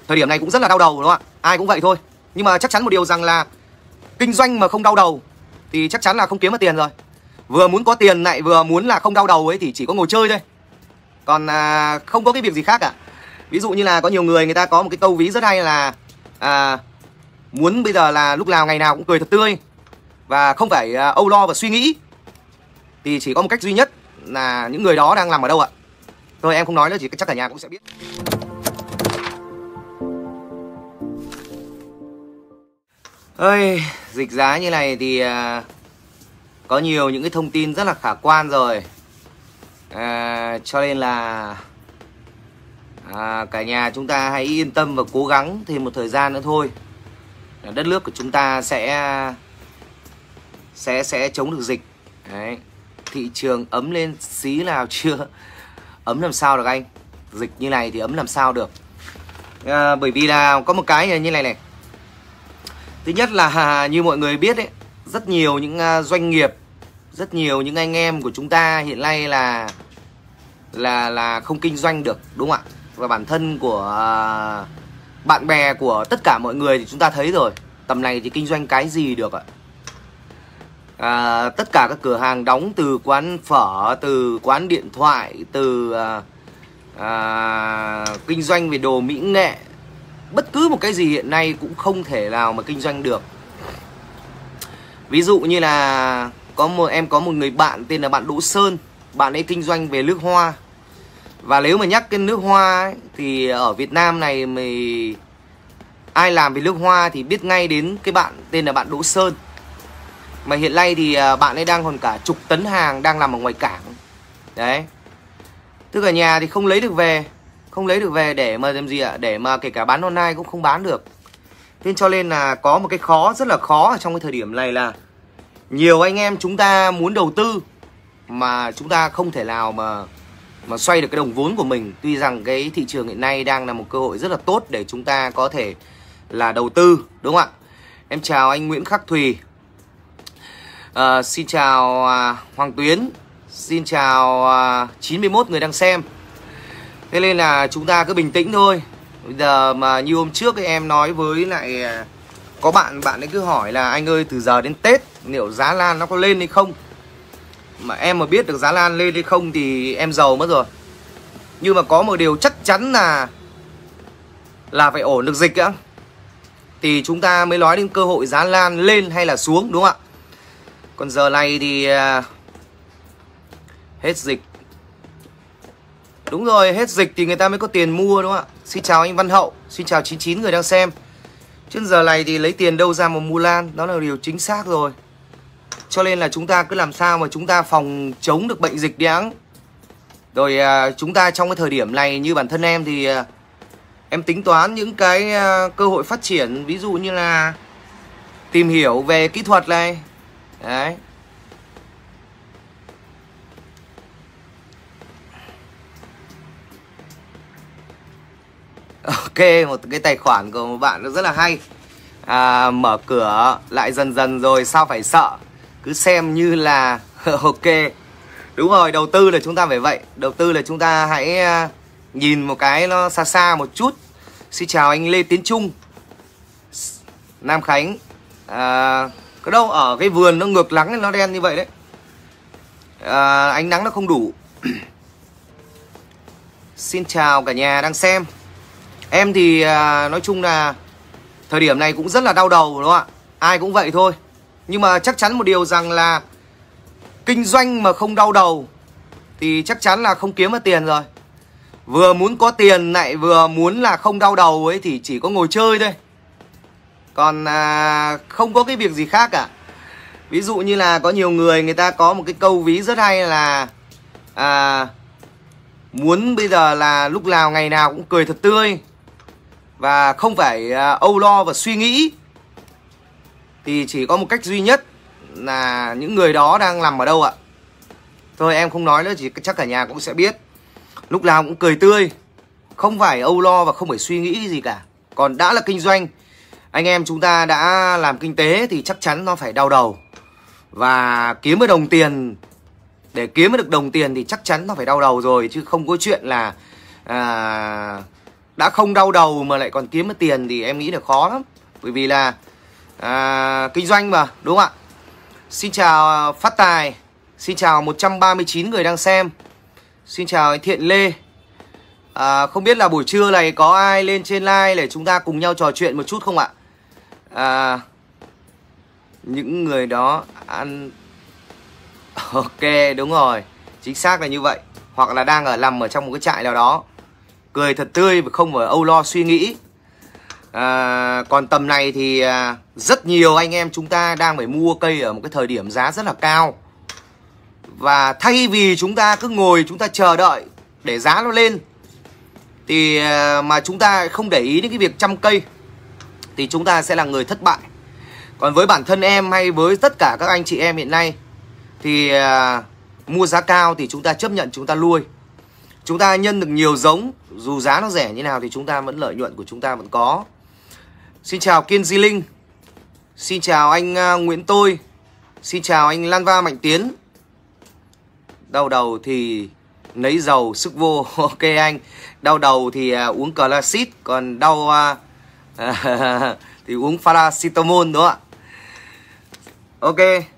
thời điểm này cũng rất là đau đầu đúng không ạ? Ai cũng vậy thôi. Nhưng mà chắc chắn một điều rằng là kinh doanh mà không đau đầu thì chắc chắn là không kiếm được tiền rồi. Vừa muốn có tiền lại vừa muốn là không đau đầu ấy thì chỉ có ngồi chơi thôi. Còn không có cái việc gì khác cả. Ví dụ như là có nhiều người ta có một cái câu ví rất hay là muốn bây giờ là lúc nào ngày nào cũng cười thật tươi và không phải âu lo và suy nghĩ. Thì chỉ có một cách duy nhất là những người đó đang làm ở đâu ạ? Thôi em không nói nữa, chỉ chắc cả nhà cũng sẽ biết. Ơi, dịch giá như này thì có nhiều những cái thông tin rất là khả quan rồi. Cho nên là cả nhà chúng ta hãy yên tâm và cố gắng thêm một thời gian nữa thôi. Đất nước của chúng ta sẽ chống được dịch. Đấy. Thị trường ấm lên xí nào chưa? Ấm làm sao được anh? Dịch như này thì ấm làm sao được? Bởi vì là có một cái như này này. Thứ nhất là như mọi người biết ấy, rất nhiều những doanh nghiệp, rất nhiều những anh em của chúng ta hiện nay là không kinh doanh được, đúng không ạ? Và bản thân của bạn bè của tất cả mọi người thì chúng ta thấy rồi, tầm này thì kinh doanh cái gì được ạ? Tất cả các cửa hàng đóng, từ quán phở, từ quán điện thoại, từ kinh doanh về đồ mỹ nghệ, bất cứ một cái gì hiện nay cũng không thể nào mà kinh doanh được. Ví dụ như là em có một người bạn tên là bạn Đỗ Sơn. Bạn ấy kinh doanh về nước hoa. Và nếu mà nhắc cái nước hoa ấy, thì ở Việt Nam này ai làm về nước hoa thì biết ngay đến cái bạn tên là bạn Đỗ Sơn. Mà hiện nay thì bạn ấy đang còn cả chục tấn hàng đang nằm ở ngoài cảng. Đấy. Tức là nhà thì không lấy được về. Không lấy được về để mà làm gì ạ? Để mà kể cả bán online cũng không bán được. Thế cho nên là có một cái khó, rất là khó ở trong cái thời điểm này là nhiều anh em chúng ta muốn đầu tư mà chúng ta không thể nào mà xoay được cái đồng vốn của mình. Tuy rằng cái thị trường hiện nay đang là một cơ hội rất là tốt để chúng ta có thể là đầu tư, đúng không ạ? Em chào anh Nguyễn Khắc Thùy. Xin chào Hoàng Tuyến. Xin chào 91 người đang xem. Thế nên là chúng ta cứ bình tĩnh thôi. Bây giờ mà như hôm trước ấy, em nói với lại có bạn ấy cứ hỏi là anh ơi, từ giờ đến Tết liệu giá lan nó có lên hay không? Mà em mà biết được giá lan lên hay không thì em giàu mất rồi. Nhưng mà có một điều chắc chắn là phải ổn được dịch á, thì chúng ta mới nói đến cơ hội giá lan lên hay là xuống, đúng không ạ? Còn giờ này thì hết dịch. Đúng rồi, hết dịch thì người ta mới có tiền mua, đúng không ạ? Xin chào anh Văn Hậu. Xin chào 99 người đang xem. Chứ giờ này thì lấy tiền đâu ra mà mua lan? Đó là điều chính xác rồi. Cho nên là chúng ta cứ làm sao mà chúng ta phòng chống được bệnh dịch đi ẵng. Rồi chúng ta trong cái thời điểm này, như bản thân em thì em tính toán những cái cơ hội phát triển. Ví dụ như là tìm hiểu về kỹ thuật này. Đấy. Ok, một cái tài khoản của một bạn nó rất là hay. Mở cửa lại dần dần rồi sao phải sợ, cứ xem như là ok. Đúng rồi, đầu tư là chúng ta phải vậy. Đầu tư là chúng ta hãy nhìn một cái nó xa xa một chút. Xin chào anh Lê Tiến Trung, Nam Khánh. Có đâu ở cái vườn nó ngược nắng nó đen như vậy đấy. Ánh nắng nó không đủ. Xin chào cả nhà đang xem. Em thì nói chung là thời điểm này cũng rất là đau đầu, đúng không ạ? Ai cũng vậy thôi. Nhưng mà chắc chắn một điều rằng là kinh doanh mà không đau đầu thì chắc chắn là không kiếm được tiền rồi. Vừa muốn có tiền lại vừa muốn là không đau đầu ấy thì chỉ có ngồi chơi thôi. Còn không có cái việc gì khác cả. Ví dụ như là có nhiều người ta có một cái câu ví rất hay là muốn bây giờ là lúc nào ngày nào cũng cười thật tươi và không phải âu lo và suy nghĩ. Thì chỉ có một cách duy nhất là những người đó đang làm ở đâu ạ? Thôi em không nói nữa, chỉ chắc cả nhà cũng sẽ biết. Lúc nào cũng cười tươi, không phải âu lo và không phải suy nghĩ gì cả. Còn đã là kinh doanh, anh em chúng ta đã làm kinh tế thì chắc chắn nó phải đau đầu. Và kiếm được đồng tiền, để kiếm được đồng tiền thì chắc chắn nó phải đau đầu rồi. Chứ không có chuyện là đã không đau đầu mà lại còn kiếm được tiền thì em nghĩ là khó lắm. Bởi vì là kinh doanh mà, đúng không ạ? Xin chào Phát Tài, xin chào 139 người đang xem. Xin chào anh Thiện Lê. Không biết là buổi trưa này có ai lên trên live để chúng ta cùng nhau trò chuyện một chút không ạ? Những người đó ăn... Ok, đúng rồi, chính xác là như vậy. Hoặc là đang nằm ở trong một cái trại nào đó, cười thật tươi và không phải âu lo suy nghĩ. Còn tầm này thì rất nhiều anh em chúng ta đang phải mua cây ở một cái thời điểm giá rất là cao. Và thay vì chúng ta cứ ngồi chúng ta chờ đợi để giá nó lên, thì mà chúng ta không để ý đến cái việc chăm cây, thì chúng ta sẽ là người thất bại. Còn với bản thân em hay với tất cả các anh chị em hiện nay thì mua giá cao thì chúng ta chấp nhận, chúng ta nuôi. Chúng ta nhân được nhiều giống, dù giá nó rẻ như nào thì chúng ta vẫn lợi nhuận của chúng ta vẫn có. Xin chào Kiên Di Linh. Xin chào anh Nguyễn Tôi. Xin chào anh Lan Va Mạnh Tiến. Đau đầu thì nấy dầu sức vô. Ok anh. Đau đầu thì uống Clasit, còn đau thì uống paracetamol, đúng không ạ? Ok,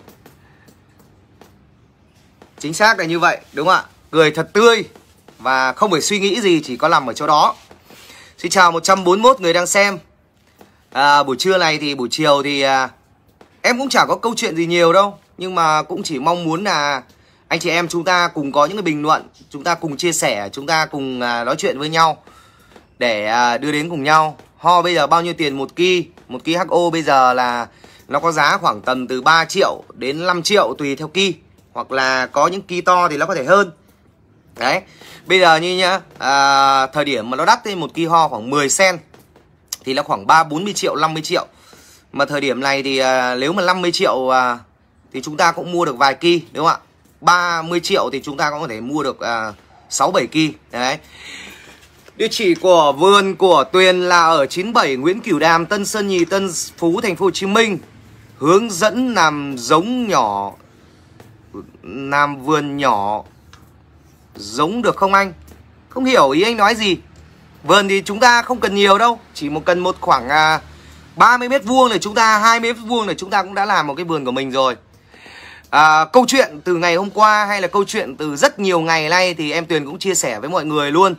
chính xác là như vậy, đúng không ạ? Cười thật tươi và không phải suy nghĩ gì, chỉ có nằm ở chỗ đó. Xin chào 141 người đang xem. Buổi trưa này thì buổi chiều thì em cũng chả có câu chuyện gì nhiều đâu, nhưng mà cũng chỉ mong muốn là anh chị em chúng ta cùng có những cái bình luận, chúng ta cùng chia sẻ, chúng ta cùng nói chuyện với nhau để đưa đến cùng nhau. Ho bây giờ bao nhiêu tiền một ki? Một ki HO bây giờ là nó có giá khoảng tầm từ 3 triệu đến 5 triệu tùy theo ki, hoặc là có những ki to thì nó có thể hơn. Đấy, bây giờ như nhá, thời điểm mà nó đắt thì một ki ho khoảng 10 sen thì nó khoảng 30-40 triệu, 50 triệu. Mà thời điểm này thì nếu mà 50 triệu thì chúng ta cũng mua được vài ki, đúng không ạ? 30 triệu thì chúng ta cũng có thể mua được 6-7 ki. Đấy. Địa chỉ của vườn của Tuyền là ở 97 Nguyễn Cửu Đàm, Tân Sơn Nhì, Tân Phú, thành phố Hồ Chí Minh. Hướng dẫn làm giống nhỏ, làm vườn nhỏ giống được không anh? Không hiểu ý anh nói gì. Vườn thì chúng ta không cần nhiều đâu, chỉ cần một khoảng 30 mét vuông này, chúng ta 20 mét vuông này chúng ta cũng đã làm một cái vườn của mình rồi. Câu chuyện từ ngày hôm qua hay là câu chuyện từ rất nhiều ngày nay thì em Tuyền cũng chia sẻ với mọi người luôn,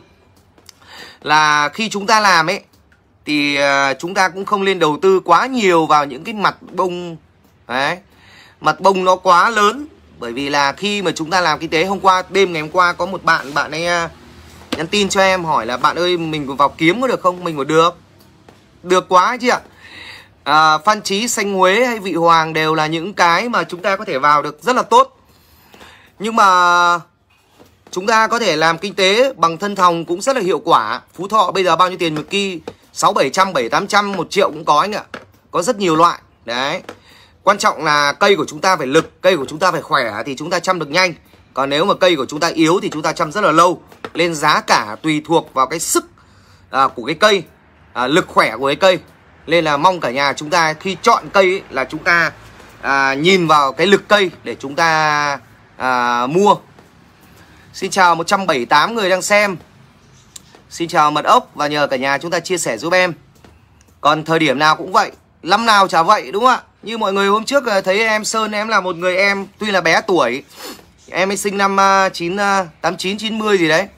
là khi chúng ta làm ấy thì chúng ta cũng không nên đầu tư quá nhiều vào những cái mặt bông. Đấy, mặt bông nó quá lớn. Bởi vì là khi mà chúng ta làm kinh tế, hôm qua, đêm ngày hôm qua có một bạn ấy nhắn tin cho em hỏi là bạn ơi mình vào kiếm có được không? Mình có được quá chứ ạ. Phan Chí, Xanh Huế hay Vị Hoàng đều là những cái mà chúng ta có thể vào được rất là tốt. Nhưng mà chúng ta có thể làm kinh tế bằng thân thòng cũng rất là hiệu quả. Phú Thọ bây giờ bao nhiêu tiền một ki? 600-700, 700-800, 1 triệu cũng có anh ạ. Có rất nhiều loại. Đấy. Quan trọng là cây của chúng ta phải lực, cây của chúng ta phải khỏe thì chúng ta chăm được nhanh. Còn nếu mà cây của chúng ta yếu thì chúng ta chăm rất là lâu. Nên giá cả tùy thuộc vào cái sức của cái cây, lực khỏe của cái cây. Nên là mong cả nhà chúng ta khi chọn cây ấy, là chúng ta nhìn vào cái lực cây để chúng ta mua. Xin chào 178 người đang xem. Xin chào Mật Ốc và nhờ cả nhà chúng ta chia sẻ giúp em. Còn thời điểm nào cũng vậy, năm nào chả vậy, đúng không ạ? Như mọi người hôm trước thấy em Sơn, em là một người em tuy là bé tuổi, em ấy sinh năm 89, 90 gì đấy.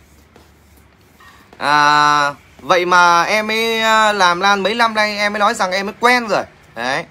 Vậy mà em ấy làm lan mấy năm nay em mới nói rằng em ấy quen rồi. Đấy.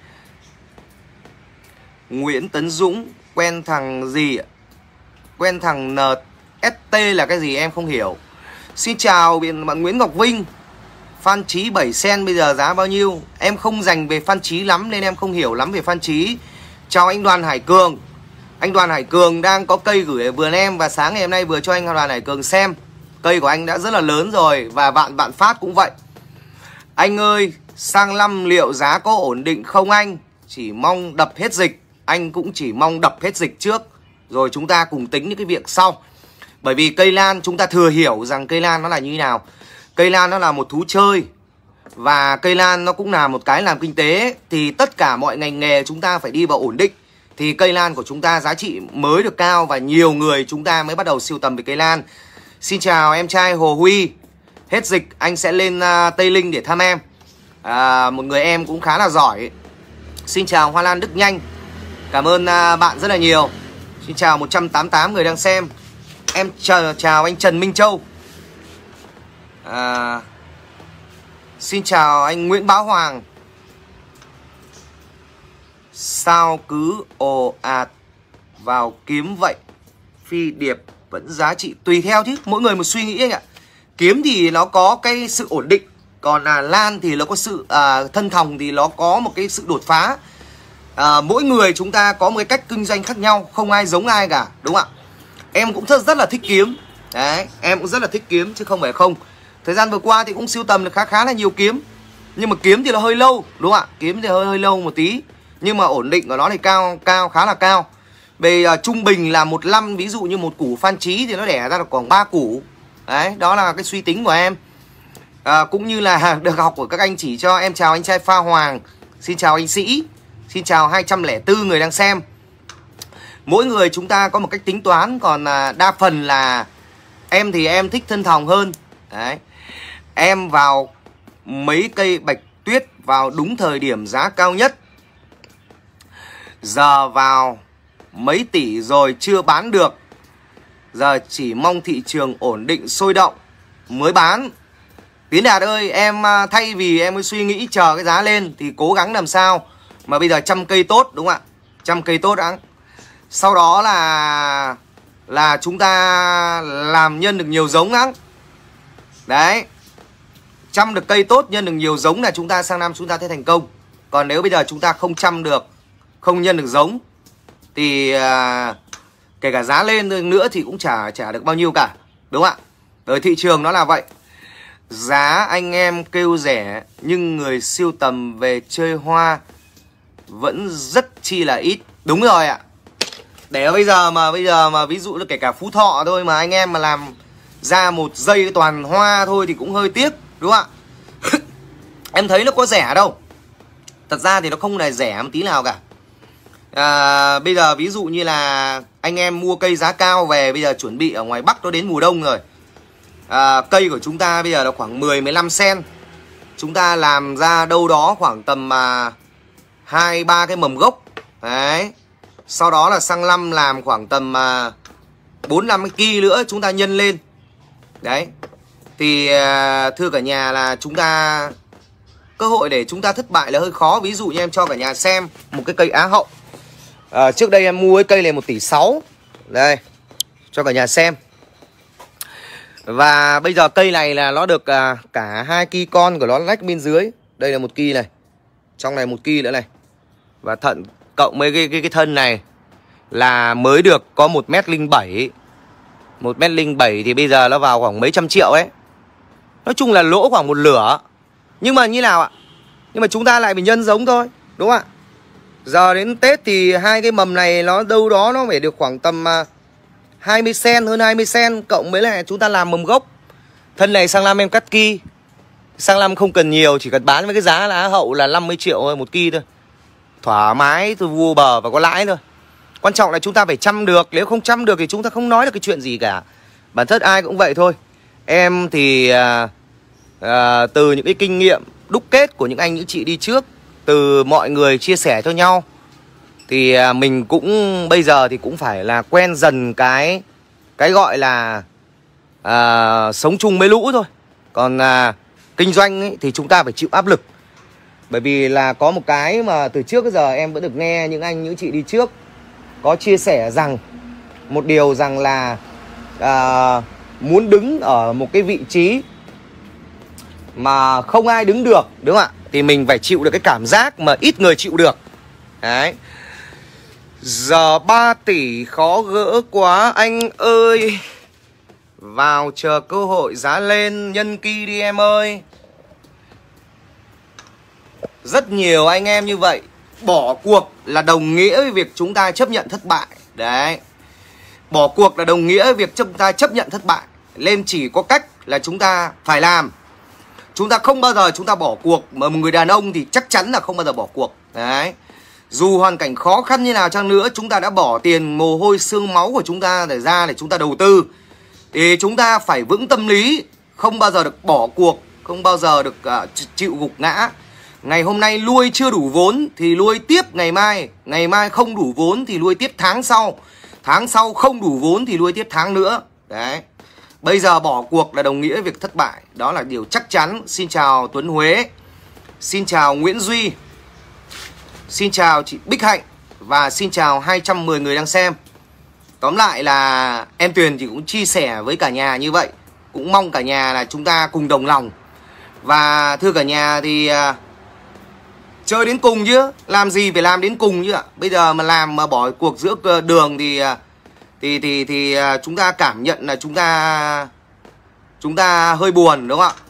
Nguyễn Tấn Dũng, quen thằng gì ạ? Quen thằng NST là cái gì em không hiểu. Xin chào bạn Nguyễn Ngọc Vinh. Phan Chí 7 sen bây giờ giá bao nhiêu? Em không dành về Phan Chí lắm nên em không hiểu lắm về Phan Chí. Chào anh Đoàn Hải Cường. Anh Đoàn Hải Cường đang có cây gửi ở vườn em và sáng ngày hôm nay vừa cho anh Đoàn Hải Cường xem. Cây của anh đã rất là lớn rồi và bạn Phát cũng vậy. Anh ơi, sang năm liệu giá có ổn định không anh? Chỉ mong đập hết dịch. Anh cũng chỉ mong đập hết dịch trước rồi chúng ta cùng tính những cái việc sau. Bởi vì cây lan chúng ta thừa hiểu rằng cây lan nó là như thế nào. Cây lan nó là một thú chơi và cây lan nó cũng là một cái làm kinh tế. Thì tất cả mọi ngành nghề chúng ta phải đi vào ổn định thì cây lan của chúng ta giá trị mới được cao và nhiều người chúng ta mới bắt đầu sưu tầm về cây lan. Xin chào em trai Hồ Huy. Hết dịch anh sẽ lên Tây Linh để thăm em. Một người em cũng khá là giỏi. Xin chào Hoa Lan Đức Nhanh. Cảm ơn bạn rất là nhiều. Xin chào 188 người đang xem. Em chào anh Trần Minh Châu. Xin chào anh Nguyễn Bá Hoàng. Sao cứ ồ ạt vào kiếm vậy? Phi điệp vẫn giá trị tùy theo chứ, mỗi người một suy nghĩ anh ạ. Kiếm thì nó có cái sự ổn định, còn lan thì nó có sự thân thòng thì nó có một cái sự đột phá. Mỗi người chúng ta có một cái cách kinh doanh khác nhau, không ai giống ai cả, đúng không ạ? Em cũng rất là thích kiếm. Đấy, em cũng rất là thích kiếm chứ không phải không. Thời gian vừa qua thì cũng sưu tầm được khá là nhiều kiếm. Nhưng mà kiếm thì nó hơi lâu, đúng không ạ? Kiếm thì hơi lâu một tí. Nhưng mà ổn định của nó thì khá là cao. Về trung bình là một năm, ví dụ như một củ Phan Trí thì nó đẻ ra được khoảng 3 củ. Đấy, đó là cái suy tính của em. Cũng như là được học của các anh chỉ cho. Em chào anh trai Pha Hoàng. Xin chào anh Sĩ. Xin chào 204 người đang xem. Mỗi người chúng ta có một cách tính toán. Còn đa phần là em thì em thích thân thòng hơn. Đấy. Em vào mấy cây bạch tuyết vào đúng thời điểm giá cao nhất. Giờ vào mấy tỷ rồi chưa bán được. Giờ chỉ mong thị trường ổn định sôi động mới bán. Tiến Đạt ơi, em thay vì em mới suy nghĩ chờ cái giá lên thì cố gắng làm sao mà bây giờ chăm cây tốt, đúng không ạ? Chăm cây tốt đã. Sau đó là chúng ta làm nhân được nhiều giống đã. Đấy. Chăm được cây tốt, nhân được nhiều giống là chúng ta sang năm chúng ta thấy thành công. Còn nếu bây giờ chúng ta không chăm được, không nhân được giống thì kể cả giá lên nữa thì cũng chả được bao nhiêu cả, đúng không ạ? Bởi thị trường nó là vậy. Giá anh em kêu rẻ nhưng người sưu tầm về chơi hoa vẫn rất chi là ít. Đúng rồi ạ. Để bây giờ mà ví dụ là kể cả Phú Thọ thôi mà anh em mà làm ra một dây toàn hoa thôi thì cũng hơi tiếc, đúng không ạ? Em thấy nó có rẻ đâu. Thật ra thì nó không hề rẻ một tí nào cả. Bây giờ ví dụ như là anh em mua cây giá cao về, bây giờ chuẩn bị ở ngoài Bắc nó đến mùa đông rồi. Cây của chúng ta bây giờ là khoảng 10-15 sen. Chúng ta làm ra đâu đó khoảng tầm 2-3 cái mầm gốc. Đấy. Sau đó là sang năm làm khoảng tầm 4-5 cái ki nữa chúng ta nhân lên. Đấy. Thì thưa cả nhà là chúng ta cơ hội để chúng ta thất bại là hơi khó. Ví dụ như em cho cả nhà xem một cái cây Á Hậu. Trước đây em mua cái cây này 1,6 tỷ. Đây, cho cả nhà xem. Và bây giờ cây này là nó được cả 2 ki con của nó lách bên dưới. Đây là 1 ki này. Trong này 1 ki nữa này. Và thận cộng với cái thân này là mới được có 1,07 m. 1,07 m thì bây giờ nó vào khoảng mấy trăm triệu ấy. Nói chung là lỗ khoảng một lửa. Nhưng mà như nào ạ? Nhưng mà chúng ta lại phải nhân giống thôi, đúng không ạ? Giờ đến Tết thì 2 cái mầm này nó đâu đó nó phải được khoảng tầm 20 sen, hơn 20 sen. Cộng với lại chúng ta làm mầm gốc. Thân này sang năm em cắt ki. Sang năm không cần nhiều, chỉ cần bán với cái giá là Á Hậu là 50 triệu thôi, 1 ki thôi. Thoải mái tôi vua bờ và có lãi thôi. Quan trọng là chúng ta phải chăm được. Nếu không chăm được thì chúng ta không nói được cái chuyện gì cả. Bản thân ai cũng vậy thôi. Em thì từ những cái kinh nghiệm đúc kết của những anh những chị đi trước, từ mọi người chia sẻ cho nhau, thì mình cũng bây giờ thì cũng phải là quen dần cái gọi là sống chung với lũ thôi. Còn kinh doanh ấy, thì chúng ta phải chịu áp lực. Bởi vì là có một cái mà từ trước đến giờ em vẫn được nghe những anh những chị đi trước có chia sẻ rằng một điều rằng là muốn đứng ở một cái vị trí mà không ai đứng được, đúng không ạ? Thì mình phải chịu được cái cảm giác mà ít người chịu được. Đấy. Giờ 3 tỷ khó gỡ quá anh ơi. Vào chờ cơ hội giá lên nhân ki đi em ơi. Rất nhiều anh em như vậy. Bỏ cuộc là đồng nghĩa với việc chúng ta chấp nhận thất bại. Đấy. Bỏ cuộc là đồng nghĩa với việc chúng ta chấp nhận thất bại. Nên chỉ có cách là chúng ta phải làm. Chúng ta không bao giờ chúng ta bỏ cuộc. Mà một người đàn ông thì chắc chắn là không bao giờ bỏ cuộc. Đấy. Dù hoàn cảnh khó khăn như nào chăng nữa, chúng ta đã bỏ tiền, mồ hôi, xương máu của chúng ta để ra để chúng ta đầu tư, thì chúng ta phải vững tâm lý. không bao giờ được bỏ cuộc, không bao giờ được chịu gục ngã. Ngày hôm nay nuôi chưa đủ vốn thì nuôi tiếp ngày mai không đủ vốn thì nuôi tiếp tháng sau không đủ vốn thì nuôi tiếp tháng nữa. Đấy. Bây giờ bỏ cuộc là đồng nghĩa việc thất bại, đó là điều chắc chắn. Xin chào Tuấn Huế, xin chào Nguyễn Duy, xin chào chị Bích Hạnh và xin chào 210 người đang xem. Tóm lại là em Tuyền thì cũng chia sẻ với cả nhà như vậy, cũng mong cả nhà là chúng ta cùng đồng lòng. Và thưa cả nhà thì chơi đến cùng chứ, làm gì phải làm đến cùng chứ ạ. Bây giờ mà làm mà bỏ cuộc giữa đường thì chúng ta cảm nhận là chúng ta hơi buồn, đúng không ạ?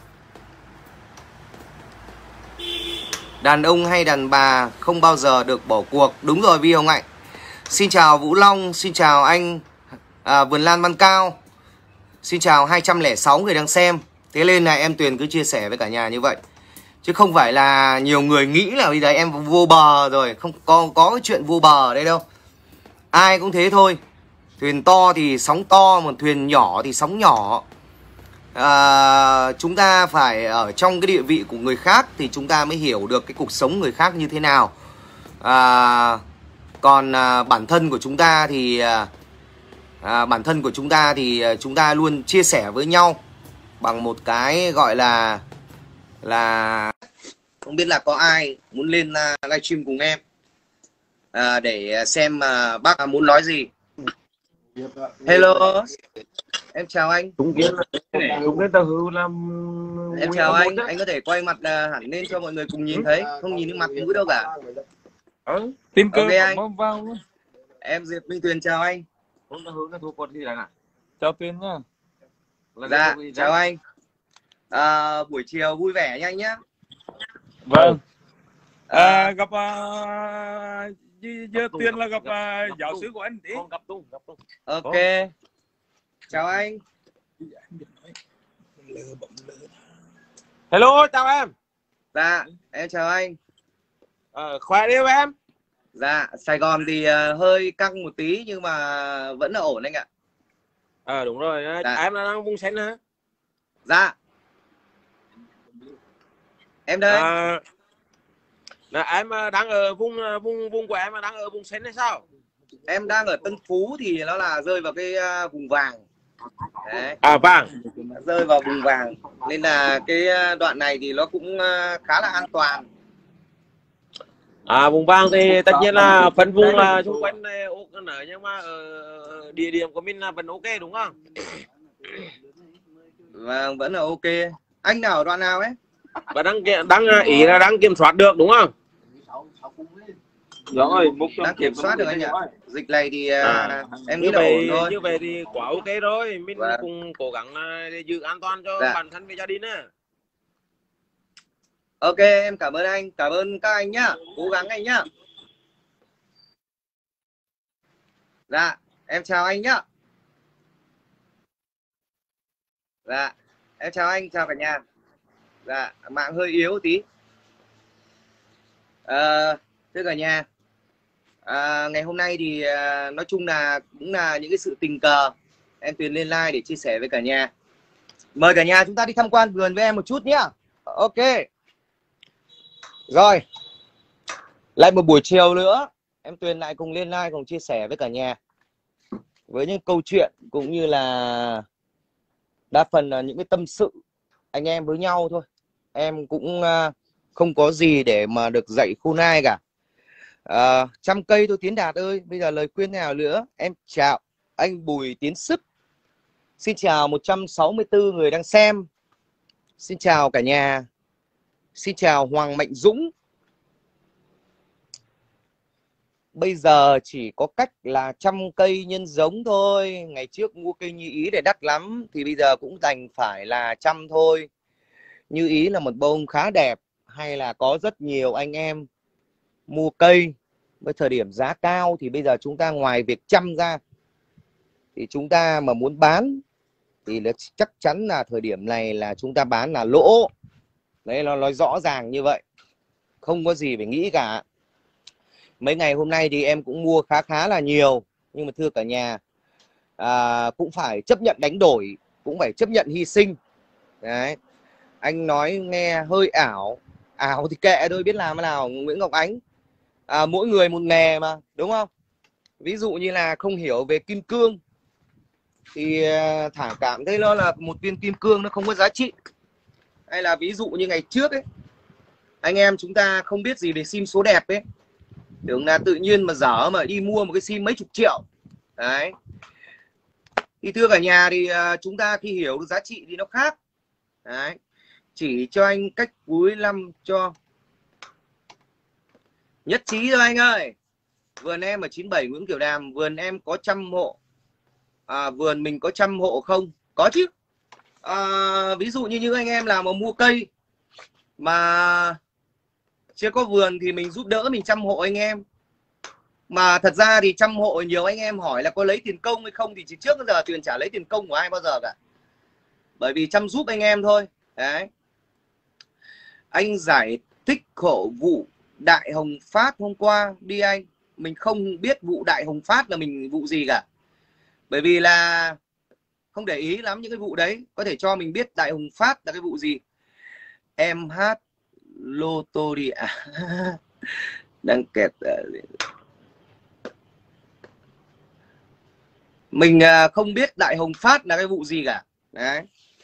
Đàn ông hay đàn bà không bao giờ được bỏ cuộc. Đúng rồi Vi Hồng Hạnh. Xin chào Vũ Long, xin chào anh Vườn Lan Văn Cao, xin chào 206 người đang xem. Thế nên là em Tuyền cứ chia sẻ với cả nhà như vậy, chứ không phải là nhiều người nghĩ là bây giờ em vô bờ rồi. Không có cái chuyện vô bờ ở đây đâu. Ai cũng thế thôi. Thuyền to thì sóng to, mà thuyền nhỏ thì sóng nhỏ. Chúng ta phải ở trong cái địa vị của người khác thì chúng ta mới hiểu được cái cuộc sống người khác như thế nào. Còn bản thân của chúng ta thì chúng ta luôn chia sẻ với nhau bằng một cái gọi là không biết là có ai muốn lên livestream cùng em để xem bác muốn nói gì. Hello, em chào anh. Em chào anh có thể quay mặt hẳn lên cho mọi người cùng nhìn thấy, không nhìn thấy mặt mũi đâu cả. Tim cơ okay, anh. Vào luôn. Em Diệp Minh Tuyền chào anh. Chào Tuyền nhá. Dạ, chào anh. Buổi chiều vui vẻ nha anh nhé. Vâng. Gặp Tuyền là gặp giáo sư của anh tí. Ok. Chào anh. Hello, chào em. Dạ, em chào anh. Khỏe đi em. Dạ, Sài Gòn thì hơi căng một tí nhưng mà vẫn là ổn anh ạ. Đúng rồi, dạ. Em là đang vùng xanh hả? Dạ. Em đây. Em đang ở vùng của em đang ở vùng xanh hay sao? Em đang ở Tân Phú thì nó là rơi vào cái vùng vàng. Đấy. Vàng. Rơi vào vùng vàng nên là cái đoạn này thì nó cũng khá là an toàn. Vùng vàng thì tất nhiên là phân vùng là xung quanh này ok nở, nhưng mà địa điểm của mình là vẫn ok đúng không? Vâng, vẫn là ok. Anh nào ở đoạn nào ấy? Và ý là đang kiểm soát được đúng không? Rồi, đang kiểm soát được anh ạ. Dịch này thì em nghĩ là ổn thôi. Như vậy thì quá ok rồi. Mình cùng cố gắng để giữ an toàn cho bản thân và gia đình á. Ok, em cảm ơn anh, cảm ơn các anh nhá, cố gắng anh nhá. Dạ, em chào anh nhá. Dạ, em chào anh, chào cả nhà. Dạ, mạng hơi yếu tí. Thưa cả nhà, ngày hôm nay thì nói chung là cũng là những cái sự tình cờ em Tuyền lên live để chia sẻ với cả nhà. Mời cả nhà chúng ta đi tham quan vườn với em một chút nhá. Ok. Rồi, lại một buổi chiều nữa em Tuyền lại cùng lên live cùng chia sẻ với cả nhà với những câu chuyện cũng như là đa phần là những cái tâm sự anh em với nhau thôi. Em cũng không có gì để mà được dạy khôn ai cả. Trăm cây tôi Tiến Đạt ơi, bây giờ lời khuyên nào nữa. Em chào anh Bùi Tiến Sức, xin chào 164 người đang xem, xin chào cả nhà. Xin chào Hoàng Mạnh Dũng. Bây giờ chỉ có cách là trăm cây nhân giống thôi. Ngày trước mua cây Như Ý để đắt lắm, thì bây giờ cũng đành phải là trăm thôi. Như Ý là một bông khá đẹp, hay là có rất nhiều anh em mua cây với thời điểm giá cao, thì bây giờ chúng ta ngoài việc chăm ra thì chúng ta mà muốn bán thì chắc chắn là thời điểm này là chúng ta bán là lỗ. Đấy, nó nói rõ ràng như vậy, không có gì phải nghĩ cả. Mấy ngày hôm nay thì em cũng mua khá là nhiều, nhưng mà thưa cả nhà, cũng phải chấp nhận đánh đổi, cũng phải chấp nhận hy sinh. Đấy, anh nói nghe hơi ảo. Ảo thì kệ thôi, biết làm thế nào. Nguyễn Ngọc Ánh, mỗi người một nghề mà, đúng không? Ví dụ như là không hiểu về kim cương thì Thảo cảm thấy nó là một viên kim cương nó không có giá trị. Hay là ví dụ như ngày trước ấy, anh em chúng ta không biết gì về sim số đẹp ấy, tưởng là tự nhiên mà dở mà đi mua một cái sim mấy chục triệu. Đấy, thì thưa cả nhà, thì chúng ta khi hiểu được giá trị thì nó khác. Đấy, chỉ cho anh cách cuối năm cho nhất trí thôi anh ơi. Vườn em ở 97 Nguyễn Kiểu Đàm, vườn em có 100 hộ. Vườn mình có 100 hộ không? Có chứ. Ví dụ như những anh em nào mà mua cây mà chưa có vườn thì mình giúp đỡ, mình chăm hộ anh em. Mà thật ra thì chăm hộ nhiều anh em hỏi là có lấy tiền công hay không, thì trước giờ Tuyền chả lấy tiền công của ai bao giờ cả, bởi vì chăm giúp anh em thôi. Đấy, anh giải thích khổ vụ Đại Hồng Phát hôm qua đi anh. Mình không biết vụ Đại Hồng Phát là mình vụ gì cả, bởi vì là không để ý lắm những cái vụ đấy. Có thể cho mình biết Đại Hồng Phát là cái vụ gì. Em hát lô tô đi đang kẹt. Mình không biết Đại Hồng Phát là cái vụ gì cả. Đấy,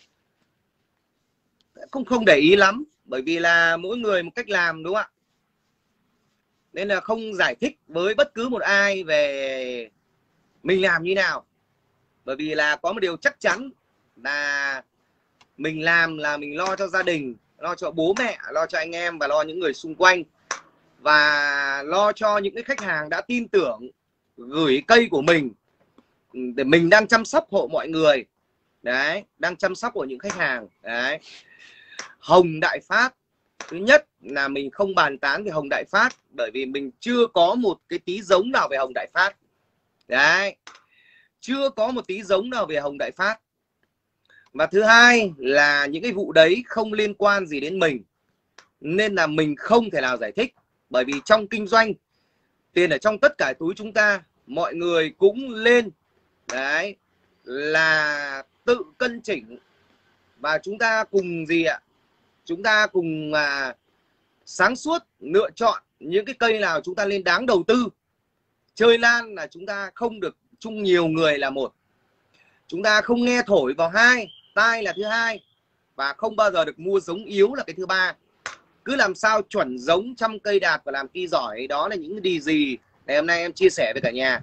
không để ý lắm, bởi vì là mỗi người một cách làm, đúng không ạ? Nên là không giải thích với bất cứ một ai về mình làm như nào, bởi vì là có một điều chắc chắn là mình làm là mình lo cho gia đình, lo cho bố mẹ, lo cho anh em và lo những người xung quanh, và lo cho những cái khách hàng đã tin tưởng gửi cây của mình, để mình đang chăm sóc hộ mọi người. Đấy, đang chăm sóc của những khách hàng. Đấy, Hồng Đại Phát, thứ nhất là mình không bàn tán về Hồng Đại Phát, bởi vì mình chưa có một cái tí giống nào về Hồng Đại Phát. Đấy, chưa có một tí giống nào về Hồng Đại Phát. Và thứ hai là những cái vụ đấy không liên quan gì đến mình, nên là mình không thể nào giải thích. Bởi vì trong kinh doanh, tiền ở trong tất cả túi chúng ta, mọi người cũng lên đấy là tự cân chỉnh, và chúng ta cùng gì ạ? Chúng ta cùng sáng suốt lựa chọn những cái cây nào chúng ta lên đáng đầu tư. Chơi lan là chúng ta không được chung nhiều người là một, chúng ta không nghe thổi vào hai tai là thứ hai, và không bao giờ được mua giống yếu là cái thứ ba. Cứ làm sao chuẩn giống, chăm cây đạt và làm cây giỏi. Đó là những điều gì ngày hôm nay em chia sẻ với cả nhà.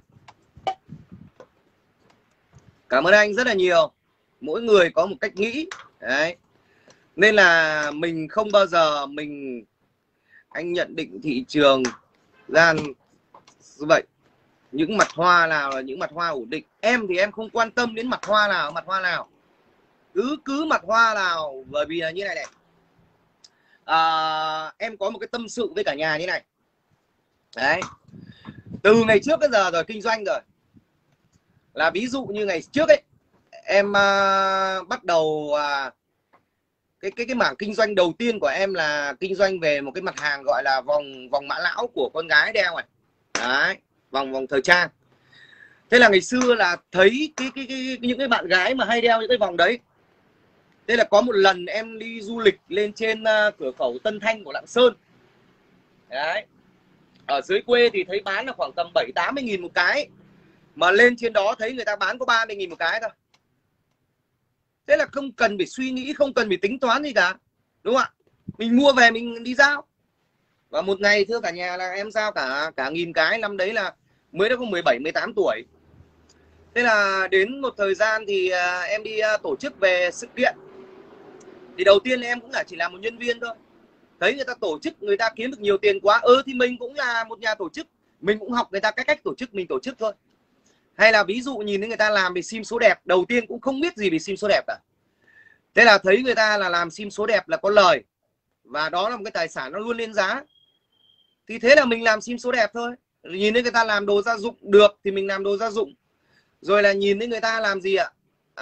Cảm ơn anh rất là nhiều. Mỗi người có một cách nghĩ. Đấy, nên là mình không bao giờ anh nhận định thị trường gian như vậy. Những mặt hoa nào là những mặt hoa ổn định. Em thì em không quan tâm đến mặt hoa nào, cứ mặt hoa nào. Bởi vì là như này này, em có một cái tâm sự với cả nhà như này. Đấy, từ ngày trước đến giờ rồi kinh doanh rồi, là ví dụ như ngày trước ấy, em bắt đầu cái mảng kinh doanh đầu tiên của em là kinh doanh về một cái mặt hàng gọi là vòng mã lão của con gái đeo này. Đấy, vòng thời trang. Thế là ngày xưa là thấy những cái bạn gái mà hay đeo những cái vòng đấy. Thế là có một lần em đi du lịch lên trên cửa khẩu Tân Thanh của Lạng Sơn. Đấy, ở dưới quê thì thấy bán là khoảng tầm 70-80 nghìn một cái, mà lên trên đó thấy người ta bán có 30 nghìn một cái thôi. Thế là không cần phải suy nghĩ, không cần phải tính toán gì cả, đúng không ạ? Mình mua về mình đi giao. Và một ngày thưa cả nhà là em giao cả nghìn cái. Năm đấy là mới đã có 17-18 tuổi. Thế là đến một thời gian thì em đi tổ chức về sự kiện. Thì đầu tiên em cũng chỉ là một nhân viên thôi. Thấy người ta tổ chức, người ta kiếm được nhiều tiền quá, thì mình cũng là một nhà tổ chức, mình cũng học người ta cái cách tổ chức, mình tổ chức thôi. Hay là ví dụ nhìn thấy người ta làm về sim số đẹp, đầu tiên cũng không biết gì về sim số đẹp cả. Thế là thấy người ta là làm sim số đẹp là có lời, và đó là một cái tài sản nó luôn lên giá. Thì thế là mình làm sim số đẹp thôi. Nhìn thấy người ta làm đồ gia dụng được thì mình làm đồ gia dụng. Rồi là nhìn thấy người ta làm gì ạ?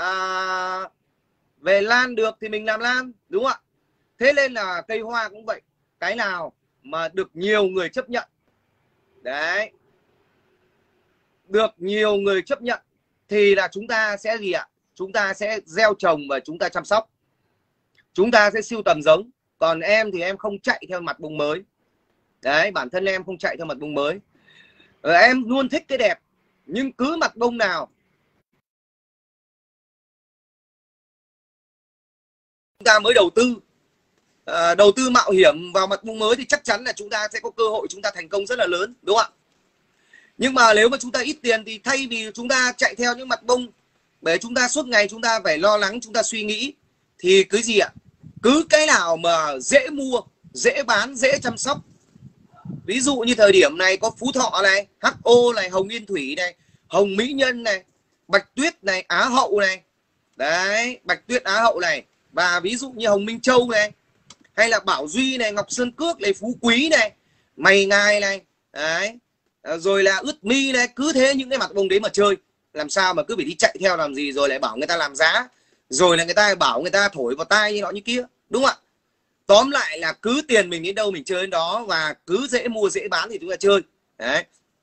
Về lan được thì mình làm lan, đúng không ạ? Thế nên là cây hoa cũng vậy. Cái nào mà được nhiều người chấp nhận, đấy, được nhiều người chấp nhận thì là chúng ta sẽ gì ạ? Chúng ta sẽ gieo trồng và chúng ta chăm sóc. chúng ta sẽ sưu tầm giống. Còn em thì em không chạy theo mặt bông mới. Đấy, bản thân em không chạy theo mặt bông mới. Em luôn thích cái đẹp, nhưng cứ mặt bông nào chúng ta mới đầu tư mạo hiểm vào mặt bông mới thì chắc chắn là chúng ta sẽ có cơ hội chúng ta thành công rất là lớn, đúng không ạ? Nhưng mà nếu mà chúng ta ít tiền thì thay vì chúng ta chạy theo những mặt bông để chúng ta suốt ngày chúng ta phải lo lắng, chúng ta suy nghĩ, thì cứ gì ạ? Cứ cái nào mà dễ mua, dễ bán, dễ chăm sóc. Ví dụ như thời điểm này có Phú Thọ này, HO này, Hồng Yên Thủy này, Hồng Mỹ Nhân này, Bạch Tuyết này, Á Hậu này. Đấy, Bạch Tuyết Á Hậu này. Và ví dụ như Hồng Minh Châu này, hay là Bảo Duy này, Ngọc Sơn Cước này, Phú Quý này, Mày Ngài này. Đấy. Rồi là Ướt Mi này, cứ thế những cái mặt bông đấy mà chơi. Làm sao mà cứ phải đi chạy theo làm gì, rồi lại bảo người ta làm giá, rồi là người ta bảo người ta thổi vào tai như nọ như kia, đúng không ạ? Tóm lại là cứ tiền mình đến đâu mình chơi đến đó, và cứ dễ mua dễ bán thì chúng ta chơi. Đấy.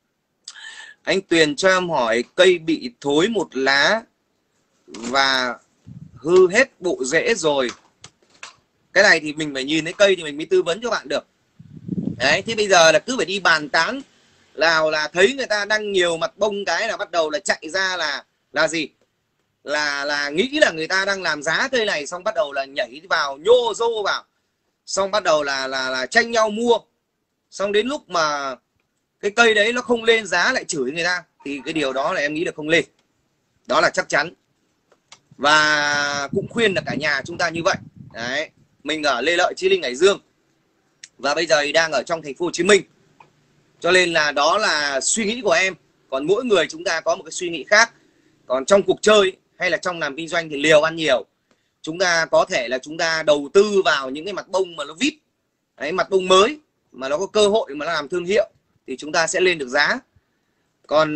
Anh Tuyền cho em hỏi, cây bị thối một lá và hư hết bộ rễ rồi. Cái này thì mình phải nhìn thấy cây thì mình mới tư vấn cho bạn được. Đấy, thế bây giờ là cứ phải đi bàn tán, nào là thấy người ta đăng nhiều mặt bông cái là bắt đầu là chạy ra là gì? Là nghĩ là người ta đang làm giá cây này, xong bắt đầu là nhảy vào nhô rô vào. Xong bắt đầu là tranh nhau mua. Xong đến lúc mà cái cây đấy nó không lên giá lại chửi người ta, thì cái điều đó là em nghĩ là không lên. Đó là chắc chắn. Và cũng khuyên là cả nhà chúng ta như vậy. Đấy, mình ở Lê Lợi, Chí Linh, Hải Dương, và bây giờ thì đang ở trong thành phố Hồ Chí Minh. Cho nên là đó là suy nghĩ của em. Còn mỗi người chúng ta có một cái suy nghĩ khác. Còn trong cuộc chơi hay là trong làm kinh doanh thì liều ăn nhiều. Chúng ta có thể là chúng ta đầu tư vào những cái mặt bông mà nó VIP, đấy, mặt bông mới mà nó có cơ hội mà nó làm thương hiệu thì chúng ta sẽ lên được giá. Còn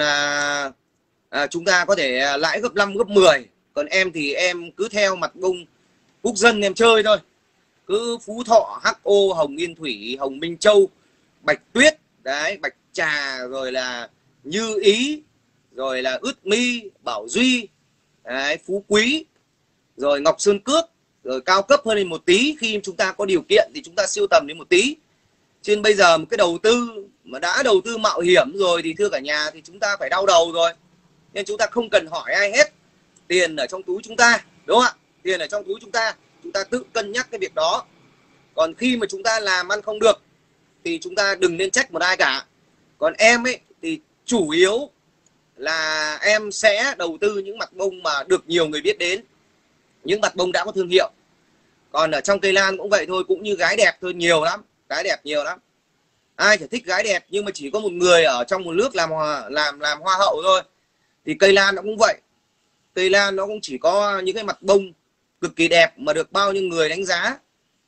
chúng ta có thể lãi gấp 5 gấp 10. Còn em thì em cứ theo mặt bông quốc dân em chơi thôi. Cứ Phú Thọ, HO, Hồng Yên Thủy, Hồng Minh Châu, Bạch Tuyết, đấy, Bạch Trà, rồi là Như Ý, rồi là Ướt Mi, Bảo Duy, đấy, Phú Quý, rồi Ngọc Sơn Cước, rồi cao cấp hơn lên một tí. Khi chúng ta có điều kiện thì chúng ta siêu tầm đến một tí. Chứ bây giờ một cái đầu tư mà đã đầu tư mạo hiểm rồi thì thưa cả nhà thì chúng ta phải đau đầu rồi. Nên chúng ta không cần hỏi ai hết. Tiền ở trong túi chúng ta, đúng không ạ? Tiền ở trong túi chúng ta tự cân nhắc cái việc đó. Còn khi mà chúng ta làm ăn không được thì chúng ta đừng nên trách một ai cả. Còn em ấy thì chủ yếu là em sẽ đầu tư những mặt bông mà được nhiều người biết đến, những mặt bông đã có thương hiệu. Còn ở trong cây lan cũng vậy thôi, cũng như gái đẹp thôi, nhiều lắm, gái đẹp nhiều lắm. Ai chỉ thích gái đẹp, nhưng mà chỉ có một người ở trong một nước làm hoa hậu thôi. Thì cây lan nó cũng vậy. Cây lan nó cũng chỉ có những cái mặt bông cực kỳ đẹp mà được bao nhiêu người đánh giá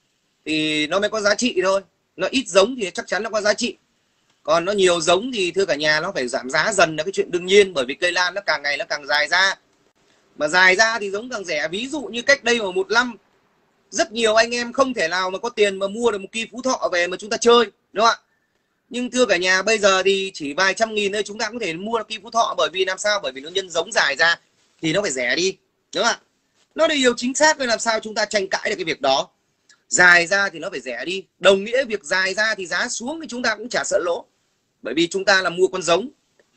thì nó mới có giá trị thôi. Nó ít giống thì chắc chắn nó có giá trị. Còn nó nhiều giống thì thưa cả nhà nó phải giảm giá dần là cái chuyện đương nhiên, bởi vì cây lan nó càng ngày nó càng dài ra. Mà dài ra thì giống càng rẻ. Ví dụ như cách đây mà 1 năm rất nhiều anh em không thể nào mà có tiền mà mua được một kỳ Phú Thọ về mà chúng ta chơi, đúng không ạ? Nhưng thưa cả nhà bây giờ thì chỉ vài trăm nghìn thôi chúng ta có thể mua được kỳ Phú Thọ. Bởi vì làm sao? Bởi vì nó nhân giống dài ra thì nó phải rẻ đi, đúng không ạ? Nó là điều chính xác, nên làm sao chúng ta tranh cãi được cái việc đó. Dài ra thì nó phải rẻ đi, đồng nghĩa việc dài ra thì giá xuống thì chúng ta cũng chả sợ lỗ, bởi vì chúng ta là mua con giống.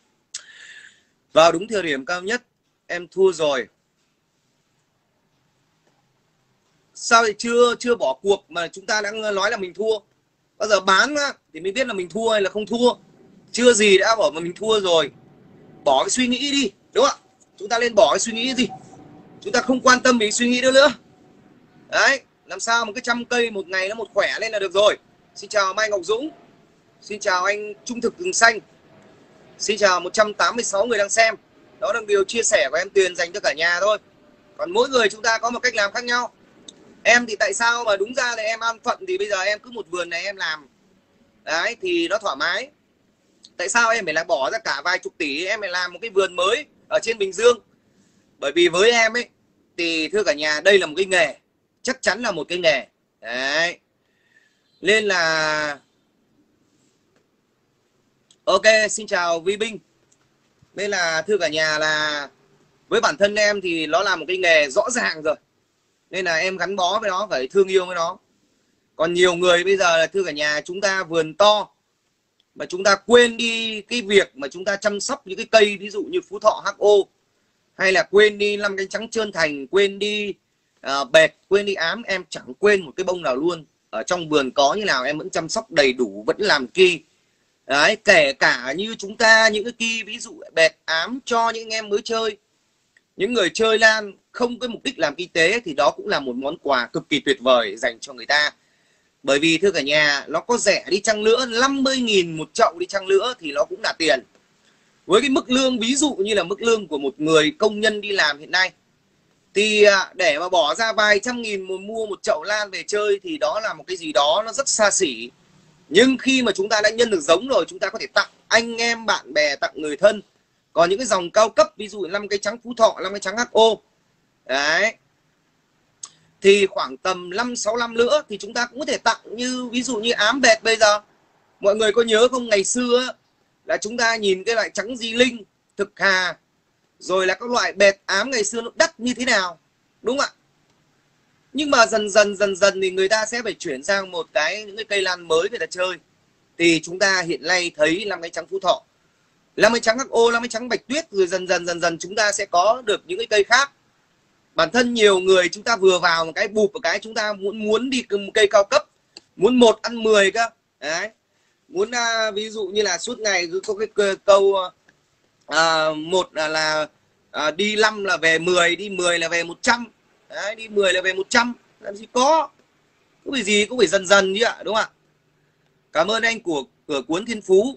Vào đúng thời điểm cao nhất em thua rồi. Sao thì chưa bỏ cuộc mà chúng ta đang nói là mình thua? Bao giờ bán thì mới biết là mình thua hay là không thua. Chưa gì đã bảo mà mình thua rồi. Bỏ cái suy nghĩ đi, đúng không ạ? Chúng ta nên bỏ cái suy nghĩ gì. Chúng ta không quan tâm đến suy nghĩ nữa. Đấy, làm sao mà cái 100 cây một ngày nó một khỏe lên là được rồi. Xin chào Mai Ngọc Dũng. Xin chào anh Trung Thực Rừng Xanh. Xin chào 186 người đang xem. Đó là điều chia sẻ của em Tuyền dành cho cả nhà thôi. Còn mỗi người chúng ta có một cách làm khác nhau. Em thì tại sao mà đúng ra là em an phận thì bây giờ em cứ một vườn này em làm. Đấy thì nó thoải mái. Tại sao em phải là bỏ ra cả vài chục tỷ em phải làm một cái vườn mới ở trên Bình Dương? Bởi vì với em ấy thì thưa cả nhà đây là một cái nghề, chắc chắn là một cái nghề. Đấy. Nên là ok, xin chào Vi Binh. Nên là thưa cả nhà là với bản thân em thì nó là một cái nghề rõ ràng rồi. Nên là em gắn bó với nó, phải thương yêu với nó. Còn nhiều người bây giờ là thưa cả nhà, chúng ta vườn to mà chúng ta quên đi cái việc mà chúng ta chăm sóc những cái cây ví dụ như Phú Thọ HO, hay là quên đi 5 cánh trắng Trơn Thành, quên đi bệt, quên đi ám. Em chẳng quên một cái bông nào luôn. Ở trong vườn có như nào em vẫn chăm sóc đầy đủ, vẫn làm ki. Đấy, kể cả như chúng ta những cái ki ví dụ bệt ám cho những anh em mới chơi, những người chơi lan không có mục đích làm kinh tế, thì đó cũng là một món quà cực kỳ tuyệt vời dành cho người ta. Bởi vì thưa cả nhà, nó có rẻ đi chăng nữa, 50.000 một chậu đi chăng nữa thì nó cũng là tiền. Với cái mức lương ví dụ như là mức lương của một người công nhân đi làm hiện nay, thì để mà bỏ ra vài trăm nghìn mua một chậu lan về chơi thì đó là một cái gì đó nó rất xa xỉ. Nhưng khi mà chúng ta đã nhân được giống rồi, chúng ta có thể tặng anh em bạn bè, tặng người thân. Còn những cái dòng cao cấp ví dụ 5 cây trắng Phú Thọ, 5 cây trắng HO đấy, thì khoảng tầm 5-6 năm nữa thì chúng ta cũng có thể tặng, như ví dụ như ám bệt bây giờ. Mọi người có nhớ không, ngày xưa là chúng ta nhìn cái loại trắng Di Linh, Thực Hà, rồi là các loại bệt ám ngày xưa nó đắt như thế nào, đúng không ạ? Nhưng mà dần dần thì người ta sẽ phải chuyển sang một cái những cái cây lan mới người ta chơi. Thì chúng ta hiện nay thấy 5 cái trắng Phú Thọ, 5 cái trắng HO, 5 cái trắng Bạch Tuyết, rồi dần dần chúng ta sẽ có được những cái cây khác. Bản thân nhiều người chúng ta vừa vào một cái bụp một cái chúng ta muốn đi cây cao cấp, muốn 1 ăn 10 cơ. Đấy. Muốn ví dụ như là suốt ngày cứ có cái câu một là đi 5 là về 10, đi 10 là về 100. Đấy, đi 10 là về 100. Làm gì có. Cái gì cũng phải dần dần chứ ạ, đúng không ạ? Cảm ơn anh của cuốn Thiên Phú.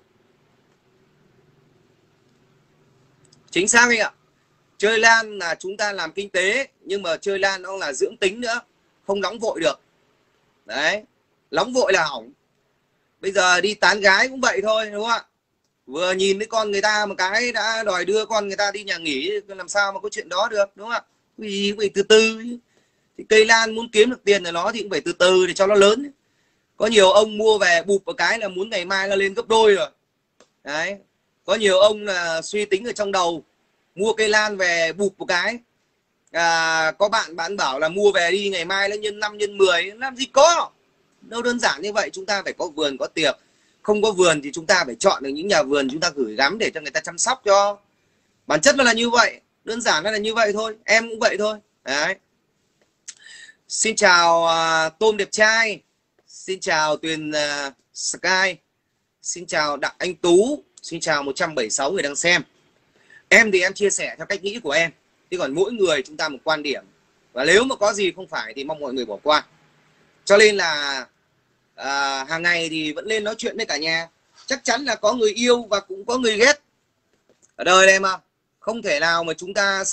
Chính xác anh ạ. Chơi lan là chúng ta làm kinh tế, nhưng mà chơi lan nó là dưỡng tính nữa, không nóng vội được. Đấy, nóng vội là hỏng. Bây giờ đi tán gái cũng vậy thôi, đúng không ạ? Vừa nhìn cái con người ta một cái đã đòi đưa con người ta đi nhà nghỉ, làm sao mà có chuyện đó được, đúng không ạ? Vì phải từ từ. Thì cây lan muốn kiếm được tiền ở nó thì cũng phải từ từ để cho nó lớn. Có nhiều ông mua về bụp một cái là muốn ngày mai nó lên gấp đôi rồi. Đấy. Có nhiều ông là suy tính ở trong đầu, mua cây lan về bụp một cái, có bạn bảo là mua về đi ngày mai nó nhân 5 nhân 10, làm gì có. Đâu đơn giản như vậy. Chúng ta phải có vườn có tiệc. Không có vườn thì chúng ta phải chọn được những nhà vườn chúng ta gửi gắm để cho người ta chăm sóc cho. Bản chất nó là như vậy, đơn giản là như vậy thôi. Em cũng vậy thôi. Đấy. Xin chào Tôm đẹp trai, xin chào Tuyền Sky, xin chào Đặng Anh Tú, xin chào 176 người đang xem. Em thì em chia sẻ theo cách nghĩ của em, chứ còn mỗi người chúng ta một quan điểm, và nếu mà có gì không phải thì mong mọi người bỏ qua. Cho nên là hàng ngày thì vẫn lên nói chuyện với cả nhà. Chắc chắn là có người yêu và cũng có người ghét ở đời này mà, không thể nào mà chúng ta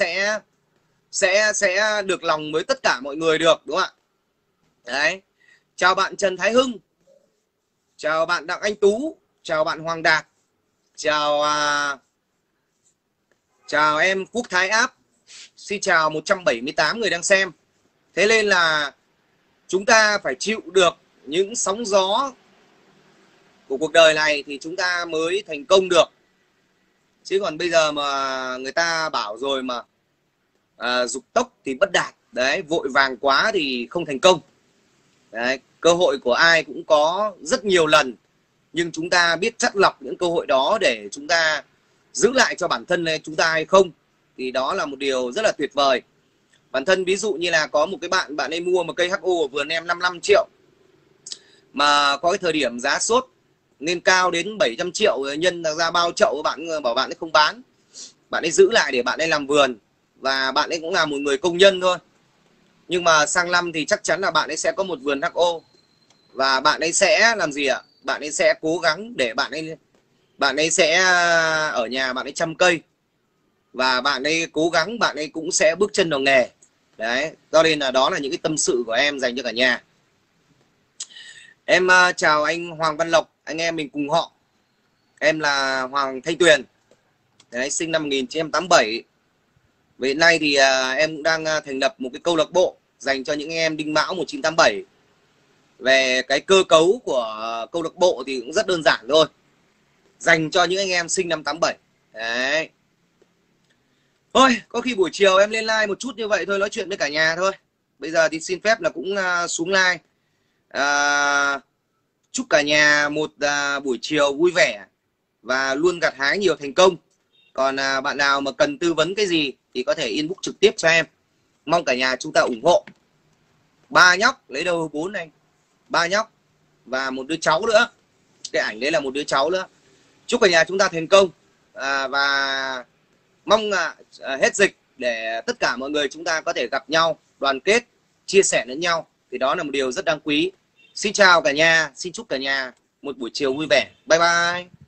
sẽ được lòng với tất cả mọi người được, đúng không ạ? Đấy. Chào bạn Trần Thái Hưng, chào bạn Đặng Anh Tú, chào bạn Hoàng Đạt, chào em Quốc Thái Áp, xin chào 178 người đang xem. Thế nên là chúng ta phải chịu được những sóng gió của cuộc đời này thì chúng ta mới thành công được. Chứ còn bây giờ mà người ta bảo rồi mà dục tốc thì bất đạt. Đấy, vội vàng quá thì không thành công. Đấy, cơ hội của ai cũng có rất nhiều lần, nhưng chúng ta biết chắt lọc những cơ hội đó để chúng ta giữ lại cho bản thân chúng ta hay không, thì đó là một điều rất là tuyệt vời. Bản thân ví dụ như là có một cái bạn ấy mua một cây HO ở vườn em 55 triệu, mà có cái thời điểm giá sốt lên cao đến 700 triệu, nhân ra bao chậu, bạn bảo bạn ấy không bán, bạn ấy giữ lại để bạn ấy làm vườn, và bạn ấy cũng là một người công nhân thôi. Nhưng mà sang năm thì chắc chắn là bạn ấy sẽ có một vườn HO, và bạn ấy sẽ làm gì ạ? Bạn ấy sẽ cố gắng để bạn ấy sẽ ở nhà bạn ấy chăm cây, và bạn ấy cố gắng, bạn ấy cũng sẽ bước chân vào nghề. Đấy, do nên là đó là những cái tâm sự của em dành cho cả nhà. Em chào anh Hoàng Văn Lộc, anh em mình cùng họ. Em là Hoàng Thanh Tuyền. Đấy, sinh năm 1987. Và hiện nay thì em cũng đang thành lập một cái câu lạc bộ dành cho những em Đinh Mão 1987. Về cái cơ cấu của câu lạc bộ thì cũng rất đơn giản thôi, dành cho những anh em sinh năm 87. Đấy. Thôi, có khi buổi chiều em lên live một chút như vậy thôi, nói chuyện với cả nhà thôi. bây giờ thì xin phép là cũng xuống live. Chúc cả nhà một buổi chiều vui vẻ và luôn gặt hái nhiều thành công. Còn bạn nào mà cần tư vấn cái gì thì có thể inbox trực tiếp cho em. Mong cả nhà chúng ta ủng hộ. 3 nhóc lấy đâu 4 anh, 3 nhóc và một đứa cháu nữa. Cái ảnh đấy là một đứa cháu nữa. Chúc cả nhà chúng ta thành công và mong hết dịch để tất cả mọi người chúng ta có thể gặp nhau, đoàn kết, chia sẻ lẫn nhau, thì đó là một điều rất đáng quý. Xin chào cả nhà, xin chúc cả nhà một buổi chiều vui vẻ. Bye bye.